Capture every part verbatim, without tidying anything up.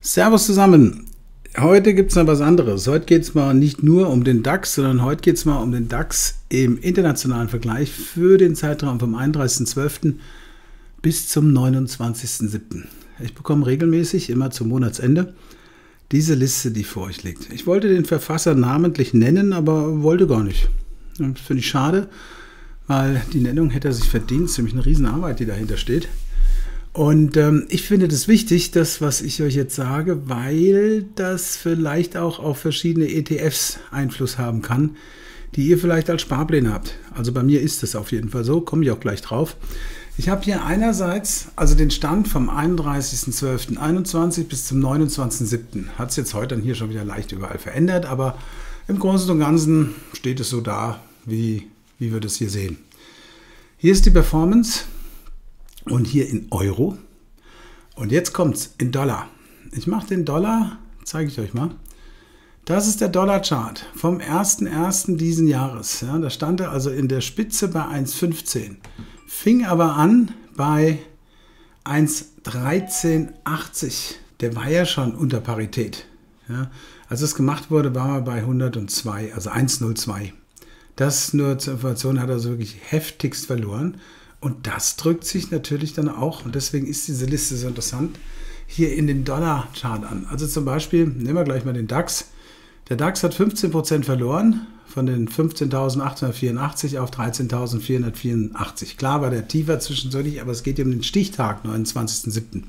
Servus zusammen. Heute gibt es noch was anderes. Heute geht es mal nicht nur um den DAX, sondern heute geht es mal um den DAX im internationalen Vergleich für den Zeitraum vom einunddreißigsten zwölften bis zum neunundzwanzigsten siebten Ich bekomme regelmäßig, immer zum Monatsende, diese Liste, die vor euch liegt. Ich wollte den Verfasser namentlich nennen, aber wollte gar nicht. Das finde ich schade, weil die Nennung hätte er sich verdient. Es ist nämlich eine Riesenarbeit, die dahinter steht. Und ähm, ich finde das wichtig, das, was ich euch jetzt sage, weil das vielleicht auch auf verschiedene E T Fs Einfluss haben kann, die ihr vielleicht als Sparpläne habt. Also bei mir ist das auf jeden Fall so, komme ich auch gleich drauf. Ich habe hier einerseits also den Stand vom einunddreißigsten zwölften einundzwanzig bis zum neunundzwanzigsten siebten Hat es jetzt heute dann hier schon wieder leicht überall verändert, aber im Großen und Ganzen steht es so da, wie, wie wir das hier sehen. Hier ist die Performance. Und hier in Euro. Und jetzt kommt es in Dollar. Ich mache den Dollar, zeige ich euch mal. Das ist der Dollarchart vom ersten ersten diesen Jahres. Ja, da stand er also in der Spitze bei eins Komma fünfzehn. Fing aber an bei eins Komma dreizehn achtzig. Der war ja schon unter Parität. Ja, als es gemacht wurde, war er bei hundertzwei, also eins Komma null zwei. Das nur zur Information hat er so wirklich heftigst verloren. Und das drückt sich natürlich dann auch, und deswegen ist diese Liste so interessant, hier in den Dollar-Chart an. Also zum Beispiel, nehmen wir gleich mal den DAX. Der DAX hat fünfzehn Prozent verloren, von den fünfzehntausendachthundertvierundachtzig auf dreizehntausendvierhundertvierundachtzig. Klar war der tiefer zwischendurch, aber es geht um den Stichtag, neunundzwanzigsten siebten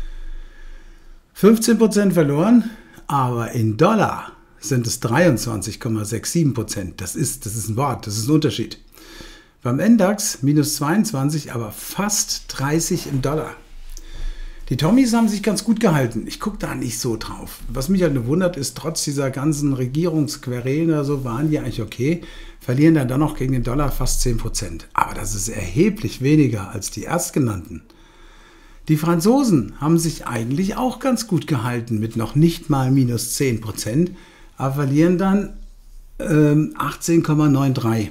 fünfzehn Prozent verloren, aber in Dollar sind es dreiundzwanzig Komma siebenundsechzig Prozent. Das ist, das ist ein Wort, das ist ein Unterschied. Beim N DAX minus zweiundzwanzig, aber fast dreißig im Dollar. Die Tommys haben sich ganz gut gehalten. Ich gucke da nicht so drauf. Was mich halt nur wundert, ist, trotz dieser ganzen Regierungsquerelen oder so, waren die eigentlich okay, verlieren dann, dann noch gegen den Dollar fast zehn Prozent. Aber das ist erheblich weniger als die erstgenannten. Die Franzosen haben sich eigentlich auch ganz gut gehalten mit noch nicht mal minus zehn Prozent, aber verlieren dann ähm, achtzehn Komma dreiundneunzig.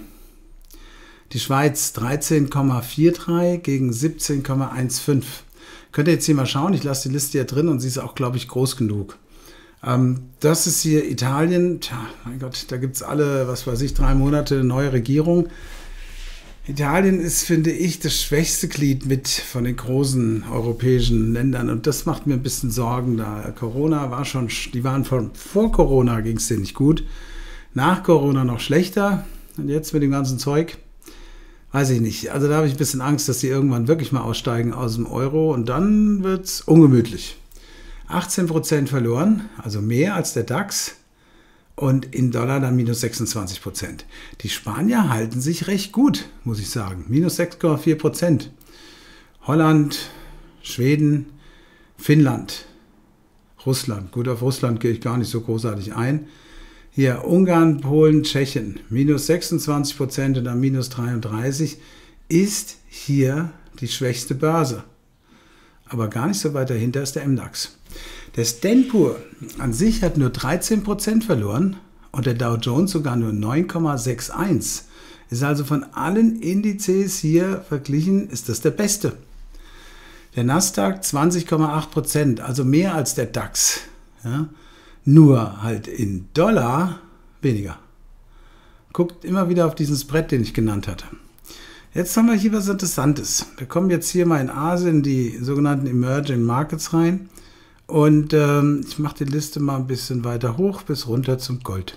Die Schweiz dreizehn Komma dreiundvierzig gegen siebzehn Komma fünfzehn. Könnt ihr jetzt hier mal schauen, ich lasse die Liste hier drin und sie ist auch, glaube ich, groß genug. Ähm, das ist hier Italien. Tja, mein Gott, da gibt es alle, was weiß ich, drei Monate neue Regierung. Italien ist, finde ich, das schwächste Glied mit von den großen europäischen Ländern und das macht mir ein bisschen Sorgen da. Corona war schon, die waren von vor Corona ging es denen nicht gut, nach Corona noch schlechter und jetzt mit dem ganzen Zeug. Weiß ich nicht. Also da habe ich ein bisschen Angst, dass sie irgendwann wirklich mal aussteigen aus dem Euro und dann wird es ungemütlich. achtzehn Prozent verloren, also mehr als der DAX und in Dollar dann minus sechsundzwanzig Prozent. Die Spanier halten sich recht gut, muss ich sagen. Minus sechs Komma vier Prozent. Holland, Schweden, Finnland, Russland. Gut, auf Russland gehe ich gar nicht so großartig ein. Hier Ungarn, Polen, Tschechien, minus sechsundzwanzig Prozent und dann minus dreiunddreißig, ist hier die schwächste Börse. Aber gar nicht so weit dahinter ist der M DAX. Der Stanpur an sich hat nur dreizehn Prozent verloren und der Dow Jones sogar nur neun Komma einundsechzig. Ist also von allen Indizes hier verglichen, ist das der beste. Der Nasdaq zwanzig Komma acht Prozent, also mehr als der DAX. Ja. Nur halt in Dollar weniger. Guckt immer wieder auf diesen Spread, den ich genannt hatte. Jetzt haben wir hier was Interessantes. Wir kommen jetzt hier mal in Asien, die sogenannten Emerging Markets rein. Und ähm, ich mache die Liste mal ein bisschen weiter hoch bis runter zum Gold.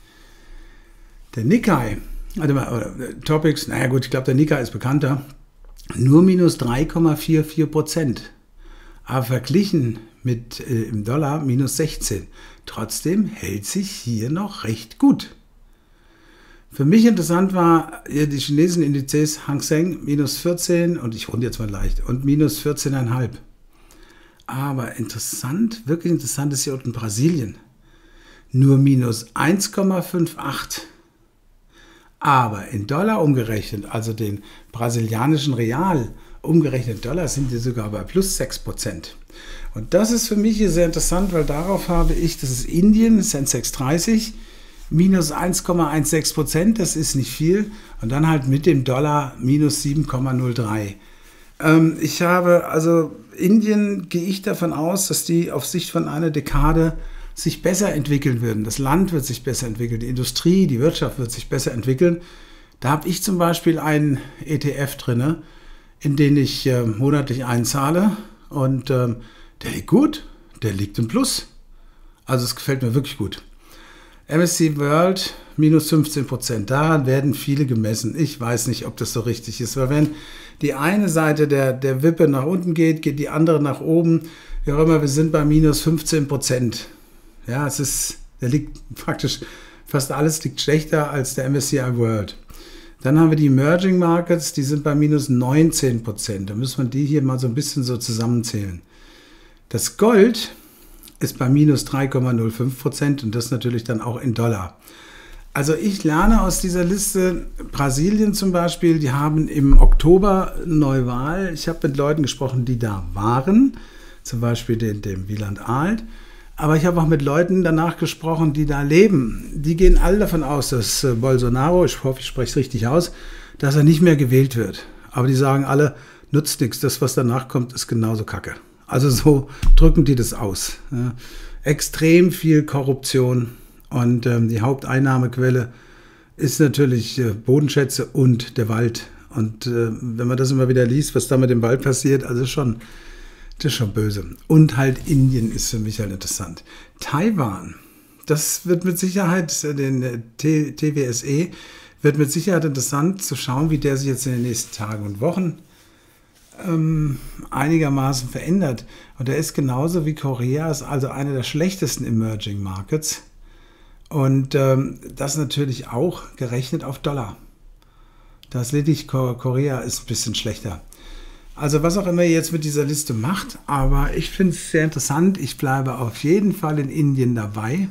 Der Nikkei, also mal, Topics, naja gut, ich glaube der Nikkei ist bekannter. Nur minus drei Komma vierundvierzig Prozent. Aber verglichen mit äh, im Dollar minus sechzehn. Trotzdem hält sich hier noch recht gut. Für mich interessant war ja, die chinesischen Indizes Hang Seng minus vierzehn und ich runde jetzt mal leicht und minus vierzehn Komma fünf. Aber interessant, wirklich interessant ist hier unten Brasilien. Nur minus eins Komma achtundfünfzig. Aber in Dollar umgerechnet, also den brasilianischen Real umgerechnet Dollar, sind die sogar bei plus sechs Prozent. Und das ist für mich hier sehr interessant, weil darauf habe ich, das ist Indien, Sensex dreißig, minus eins Komma sechzehn Prozent, das ist nicht viel. Und dann halt mit dem Dollar minus sieben Komma null drei. Ähm, ich habe, also Indien gehe ich davon aus, dass die auf Sicht von einer Dekade sich besser entwickeln würden. Das Land wird sich besser entwickeln, die Industrie, die Wirtschaft wird sich besser entwickeln. Da habe ich zum Beispiel einen E T F drin, in den ich äh, monatlich einzahle und ähm, der liegt gut, der liegt im Plus. Also es gefällt mir wirklich gut. M S C I World minus fünfzehn Prozent, daran werden viele gemessen. Ich weiß nicht, ob das so richtig ist, weil wenn die eine Seite der, der Wippe nach unten geht, geht die andere nach oben. Wie auch immer, wir sind bei minus fünfzehn Prozent. Ja, es ist, der liegt praktisch, fast alles liegt schlechter als der M S C I World. Dann haben wir die Emerging Markets, die sind bei minus neunzehn Prozent. Da müssen wir die hier mal so ein bisschen so zusammenzählen. Das Gold ist bei minus drei Komma null fünf Prozent und das natürlich dann auch in Dollar. Also ich lerne aus dieser Liste, Brasilien zum Beispiel, die haben im Oktober Neuwahl. Ich habe mit Leuten gesprochen, die da waren, zum Beispiel dem, dem Wieland Alt. Aber ich habe auch mit Leuten danach gesprochen, die da leben. Die gehen alle davon aus, dass Bolsonaro, ich hoffe, ich spreche es richtig aus, dass er nicht mehr gewählt wird. Aber die sagen alle, nutzt nichts, das, was danach kommt, ist genauso kacke. Also so drücken die das aus. Ja. Extrem viel Korruption. Und ähm, die Haupteinnahmequelle ist natürlich äh, Bodenschätze und der Wald. Und äh, wenn man das immer wieder liest, was da mit dem Wald passiert, also schon, das ist schon böse. Und halt Indien ist für mich halt interessant. Taiwan, das wird mit Sicherheit, den äh, T W S E, wird mit Sicherheit interessant zu schauen, wie der sich jetzt in den nächsten Tagen und Wochen ähm, einigermaßen verändert. Und der ist genauso wie Korea, ist also einer der schlechtesten Emerging Markets. Und ähm, das natürlich auch gerechnet auf Dollar. Das lediglich Korea ist ein bisschen schlechter. Also was auch immer ihr jetzt mit dieser Liste macht, aber ich finde es sehr interessant. Ich bleibe auf jeden Fall in Indien dabei.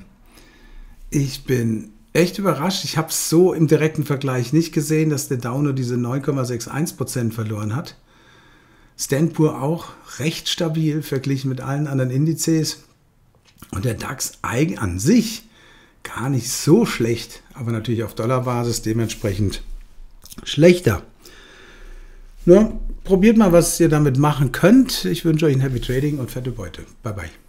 Ich bin echt überrascht. Ich habe es so im direkten Vergleich nicht gesehen, dass der Dow nur diese neun Komma einundsechzig Prozent verloren hat. Standard and Poor's auch recht stabil verglichen mit allen anderen Indizes. Und der DAX an sich gar nicht so schlecht, aber natürlich auf Dollarbasis dementsprechend schlechter. Nur probiert mal, was ihr damit machen könnt. Ich wünsche euch ein Happy Trading und fette Beute. Bye bye.